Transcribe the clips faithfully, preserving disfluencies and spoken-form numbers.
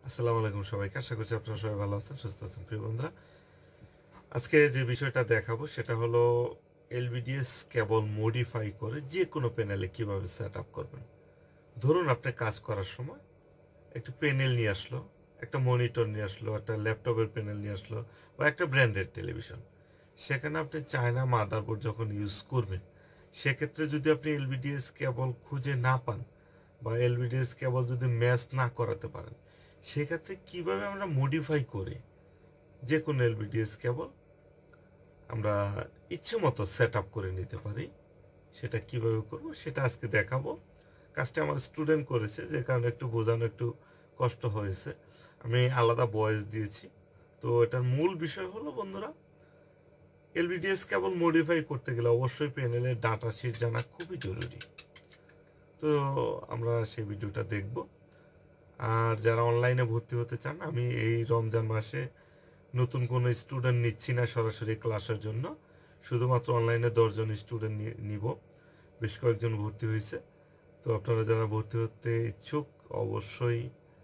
আসসালামু আলাইকুম সবাইকে। আশা করছি আপনারা সবাই ভালো আছেন, সুস্থ আছেন। প্রিয় বন্ধুরা, আজকে যে বিষয়টা দেখাবো সেটা হলো এলভিডিএস কেবল মডিফাই করে যে কোনো প্যানেলে কিভাবে সেট আপ করবেন। ধরুন আপনি কাজ করার সময় একটা প্যানেল নিয়ে আসলো, একটা মনিটর নিয়ে আসলো, একটা ল্যাপটপের প্যানেল নিয়ে আসলো বা একটা ব্র্যান্ডেড টেলিভিশন। সেখানে আপনি চায়না মাদারবোর্ড যখন ইউজ করবেন, সেক্ষেত্রে যদি আপনি এলভিডিএস কেবল খুঁজে না পান বা এলভিডিএস কেবল যদি ম্যাচ না করাতে পারেন, সেক্ষেত্রে কিভাবে আমরা মডিফাই করে যে কোনো এলভিডিএস কেবল আমরা ইচ্ছে মতো সেট আপ করে নিতে পারি, সেটা কিভাবে করব সেটা আজকে দেখাবো। কাজটা আমার স্টুডেন্ট করেছে, যে কারণে একটু বোঝানো একটু কষ্ট হয়েছে। আমি আলাদা ভয়েস দিয়েছি। তো এটার মূল বিষয় হলো বন্ধুরা, এলভিডিএস কেবল মডিফাই করতে গেলে অবশ্যই প্যানেলের ডাটা শিট জানা খুবই জরুরি। তো আমরা সেই ভিডিওটা দেখব। আর যারা অনলাইনে ভর্তি হতে চান, আমি এই রমজান মাসে নতুন কোনো স্টুডেন্ট নিচ্ছি না সরাসরি ক্লাসের জন্য, শুধুমাত্র অনলাইনে দশজন স্টুডেন্ট নিব। বেশ কয়েকজন ভর্তি হয়েছে। তো আপনারা যারা ভর্তি হতে ইচ্ছুক অবশ্যই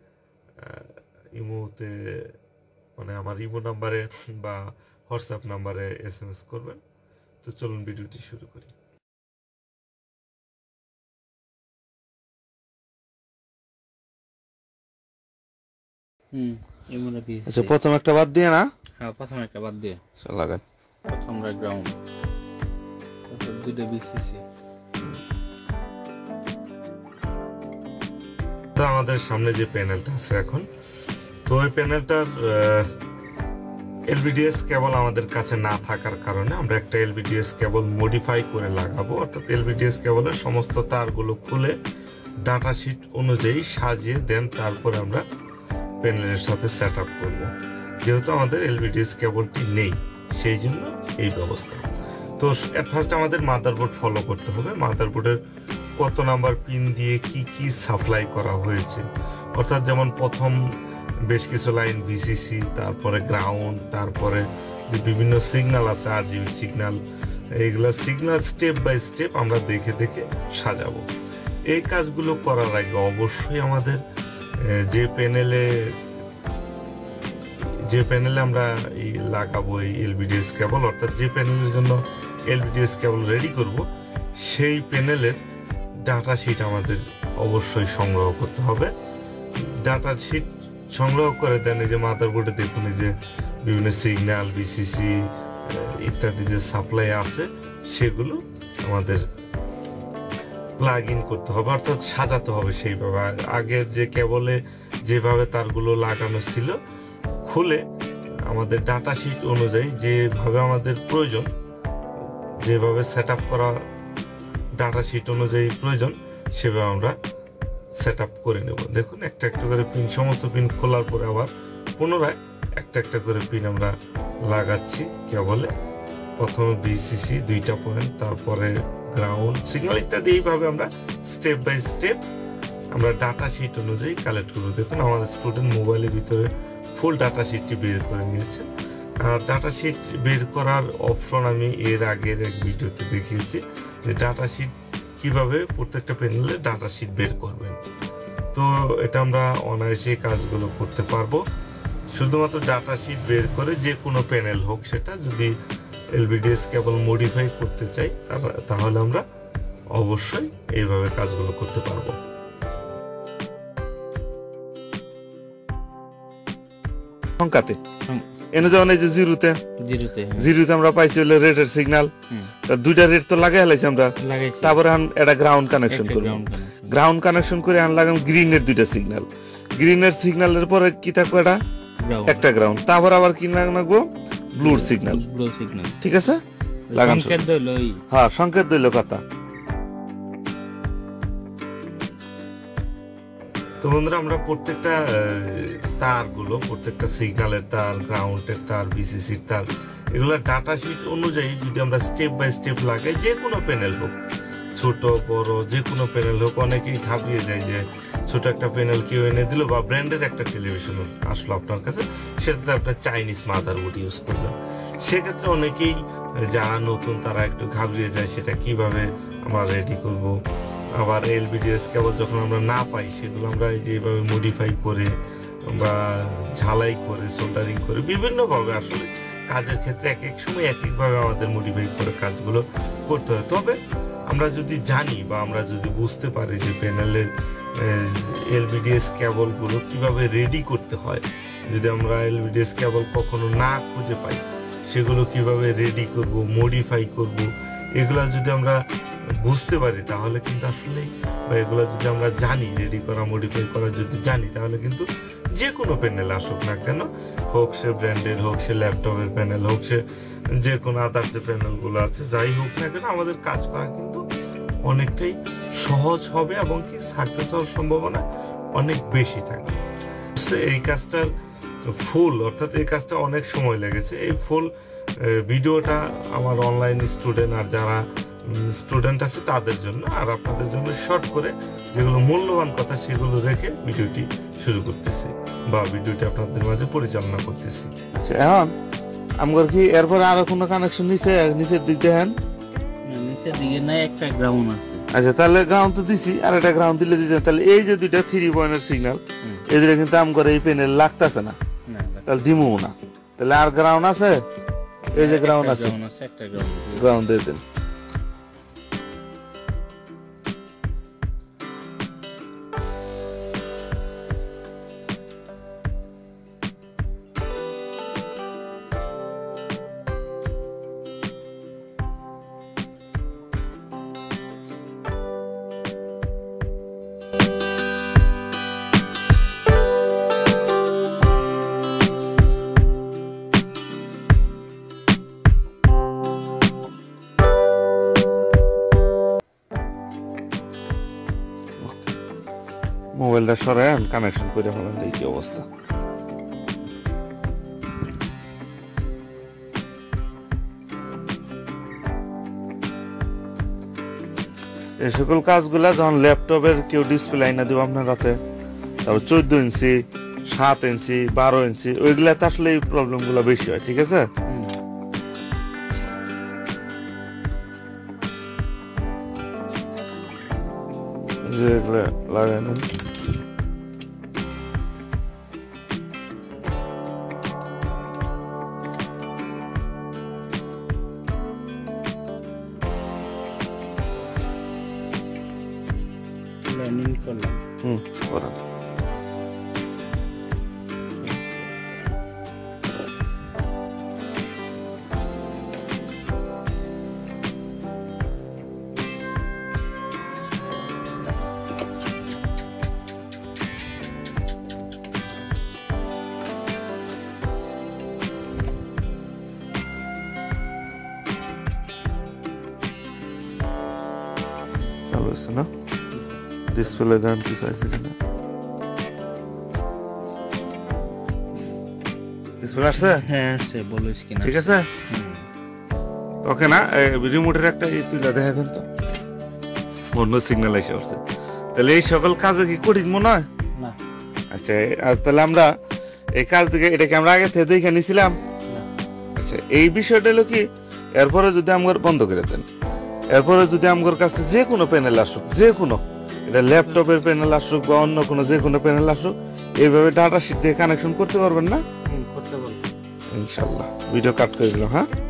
ইমোতে মানে আমার ইমো নাম্বারে বা হোয়াটসঅ্যাপ নাম্বারে এস এম এস করবেন। তো চলুন ভিডিওটি শুরু করি। হুম এমনে পিস আচ্ছা, প্রথম একটা বাদ দিয়ে না? হ্যাঁ, প্রথম একটা বাদ দিয়ে চল লাগান। প্রথম রা গ্রাউন্ড, তারপর দুটো বিসিসি। তো আমাদের সামনে যে প্যানেলটা আছে এখন, তো ওই প্যানেলটার এলভিডিএস কেবল আমাদের কাছে না থাকার কারণে আমরা একটা এলভিডিএস কেবল মডিফাই করে লাগাবো। অর্থাৎ এলভিডিএস কেবলের সমস্ত তারগুলো খুলে ডাটা শিট অনুযায়ী সাজিয়ে দেন, তারপরে আমরা প্যানেলের সাথে সেট আপ করবো। যেহেতু আমাদের এলভিডিএস কেবলটি নেই, সেই জন্য এই ব্যবস্থা। তো এট ফার্স্ট আমাদের মাদারবোর্ড ফলো করতে হবে। মাদারবোর্ডের কত নাম্বার পিন দিয়ে কি কি সাপ্লাই করা হয়েছে, অর্থাৎ যেমন প্রথম বেশ কিছু লাইন ভিসিসি, তারপরে গ্রাউন্ড, তারপরে যে বিভিন্ন সিগন্যাল আছে আরজিবি সিগন্যাল, এইগুলো সিগন্যাল স্টেপ বাই স্টেপ আমরা দেখে দেখে সাজাবো। এই কাজগুলো করার আগে অবশ্যই আমাদের যে প্যানেলে যে প্যানেলে আমরা এই লাগাবো এই এলভিডিএস কেবল, অর্থাৎ যে প্যানেলের জন্য এলভিডিএস কেবল রেডি করব, সেই প্যানেলের ডাটা শিট আমাদের অবশ্যই সংগ্রহ করতে হবে। ডাটা শিট সংগ্রহ করে দেন এই যে মাদারবোর্ডে দেখুন এই যে বিভিন্ন সিগন্যাল, বিসিসি ইত্যাদি যে সাপ্লাই আছে, সেগুলো আমাদের প্লাগ ইন করতে হবে, অর্থাৎ সাজাতে হবে সেইভাবে। আগের যে কেবলে যেভাবে তারগুলো লাগানো ছিল, খুলে আমাদের ডাটা শিট অনুযায়ী যেভাবে আমাদের প্রয়োজন, যেভাবে সেট আপ করা ডাটা শিট অনুযায়ী প্রয়োজন, সেভাবে আমরা সেট আপ করে নেব। দেখুন একটা একটা করে পিন, সমস্ত পিন খোলার পরে আবার পুনরায় একটা একটা করে পিন আমরা লাগাচ্ছি কেবলে। প্রথমে বিসিসি দুইটা পয়েন্ট, তারপরে গ্রাউন্ড, সিগন্যাল ইত্যাদি। এইভাবে আমরা স্টেপ বাই স্টেপ আমরা ডাটা শিট অনুযায়ী কালেক্ট করবো। দেখুন আমার স্টুডেন্ট মোবাইলের ভিতরে ফুল ডাটা শিটটি বের করে নিয়েছে। আর ডাটা শিট বের করার অপশন আমি এর আগের এক ভিডিওতে দেখিয়েছি, যে ডাটা শিট কিভাবে প্রত্যেকটা প্যানেলে ডাটা শিট বের করবেন। তো এটা আমরা অনায়াসে কাজগুলো করতে পারবো। শুধুমাত্র ডাটা শিট বের করে যে কোনো প্যানেল হোক, সেটা যদি এলভিডিএস কেবল মডিফাই করতে চাই তাহলে আমরা অবশ্যই এইভাবে কাজগুলো করতে পারবো। সংখ্যাতে এনে যেমন এই যে জিরোতে জিরোতে জিরোতে আমরা পাইছি হলো রেডের সিগন্যাল, তা দুইটা রেড তো লাগাই হলাইছি আমরা। তারপরে এটা গ্রাউন্ড কানেকশন করব, গ্রাউন্ড কানেকশন করে আন লাগাম গ্রিনের দুইটা সিগন্যাল। গ্রিনের সিগন্যালের পরে কি থাকবে, এটা একটা গ্রাউন্ড, তারপর আবার কি লাগবো ব্লুর সিগন্যাল। ব্লু সিগন্যাল ঠিক আছে, লাগান সংকেত দিলো। হ্যাঁ, সংকেত দিলো কথা। তো বন্ধুরা, আমরা প্রত্যেকটা তারগুলো, প্রত্যেকটা সিগন্যালের তার, গ্রাউন্ডের তার, বিসিসির তার, এগুলো ডাটা শিট অনুযায়ী যদি আমরা স্টেপ বাই স্টেপ লাগাই, যে কোনো প্যানেল হোক, ছোট বড় যে কোনো প্যানেল হোক, অনেকেই ঘাবড়িয়ে যায় যে ছোট একটা প্যানেল কেউ এনে দিল বা ব্র্যান্ডের একটা টেলিভিশন আসলো আপনার কাছে, সেটাতে আপনার চাইনিজ মাদারবোর্ড ইউজ করবেন। সেক্ষেত্রে অনেকেই যারা নতুন তারা একটু ঘাবড়িয়ে যায়, সেটা কিভাবে আমরা রেডি করব। আবার এলভিডিএস কেবল যখন আমরা না পাই, সেগুলো আমরা এই যে এইভাবে মডিফাই করে বা ঝালাই করে সোল্ডারিং করে বিভিন্নভাবে আসলে কাজের ক্ষেত্রে এক এক সময় এক একভাবে আমাদের মডিফাই করে কাজগুলো করতে হয়। তবে আমরা যদি জানি বা আমরা যদি বুঝতে পারি যে প্যানেলের এলবিডিএস কেবলগুলো কিভাবে রেডি করতে হয়, যদি আমরা এলবিডিএস কেবল কখনো না খুঁজে পাই সেগুলো কিভাবে রেডি করব, মডিফাই করব, এগুলো যদি আমরা বুঝতে পারি তাহলে কিন্তু আসলে, বা এগুলো যদি আমরা জানি রেডি করা মডিফাই করা যদি জানি, তাহলে কিন্তু যে কোনো প্যানেল আসুক না কেন, হোক সে ব্র্যান্ডের, হোক সে ল্যাপটপের প্যানেল, হোক সে যে কোনো আদার যে প্যানেলগুলো আছে, যাই হোক না কেন, আমাদের কাজ করা কিন্তু অনেকটাই সহজ হবে এবং কি সাকসেস হওয়ার সম্ভাবনা অনেক বেশি থাকে। এই কাজটার ফুল, অর্থাৎ এই কাজটা অনেক সময় লেগেছে। এই ফুল ভিডিওটা আমার অনলাইন স্টুডেন্ট আর যারা স্টুডেন্ট আছে তাদের জন্য, আর আপনাদের জন্য শর্ট করে যেগুলো মূল্যবান কথা সেগুলো রেখে ভিডিওটি শুরু করতেছি বা ভিডিওটি আপনাদের মাঝে পরিচালনা করতেছি। আচ্ছা, এখন আমার কি এরপরে আরো কোনো কানেকশন নিচে নিচের দিক দেখেন? নিচের দিকে না, একটা গ্রাউন্ড আছে। আচ্ছা, তাহলে গ্রাউন্ড তো দিছি, আর একটা গ্রাউন্ড দিলে দিতেন, তাহলে এই যে দুইটা থ্রি পয়েন্টের সিগন্যাল এই দুটো কিন্তু আমার এই প্যানেল লাগতেছে না, তাহলে দিমু না। তাহলে আর গ্রাউন্ড আছে? এই যে গ্রাউন্ড আছে, একটা গ্রাউন্ড গ্রাউন্ড দিয়ে দেন। মোবাইলটা সরায় কানেকশন করে ফেলেন, দেখি কি অবস্থা। এই সকল কাজগুলা যখন ল্যাপটপের কেউ ডিসপ্লে আইনা দিব আপনার রাতে, তারপর চোদ্দ ইঞ্চি, সাত ইঞ্চি, বারো ইঞ্চি, ওইগুলাতে আসলে এই প্রবলেম গুলো বেশি হয়। ঠিক আছে, যেগুলো লাগাই নেন। লাইনিং করলাম। হুম, করেন। চালু হচ্ছে না? ডিসপ্লে দেন কি চাইছে কিনা? ডিসপ্লে আসছে? হ্যাঁ আসছে, বলো স্ক্রিন ঠিক আছে, ওকে না? রিমোটের একটা তুইলা দেখা দেন তো, অন্য সিগন্যাল এসে আসছে। তাহলে এই সকল কাজে কি কঠিন মনে হয় না? আচ্ছা, আর তাহলে আমরা এই কাজ থেকে এটাকে আমরা আগে থেকে দেখে নিছিলাম। আচ্ছা, এই বিষয়টা হলো কি, এরপরে যদি আমার বন্ধ করে দেন, এরপরে যদি আমার কাছে যে কোনো প্যানেল আসুক, যে কোনো, এটা ল্যাপটপের প্যানেল আসুক বা অন্য কোনো যে কোনো প্যানেল আসুক, এইভাবে ডাটা শিট দিয়ে কানেকশন করতে পারবেন না? করতে পারবো ইনশাল্লাহ। ভিডিও কাট করে দিলাম। হ্যাঁ।